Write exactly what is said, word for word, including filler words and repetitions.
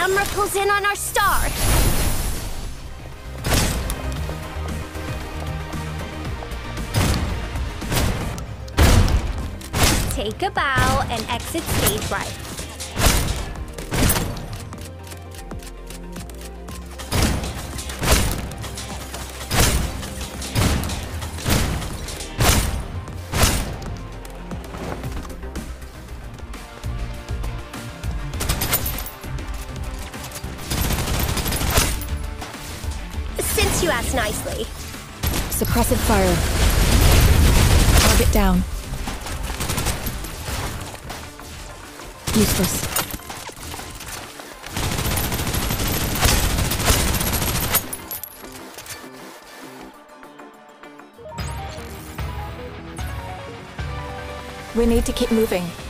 Umra pulls in on our star. Take a bow and exit stage right. Since you asked nicely. Suppressive fire. Target down. Useless. We need to keep moving.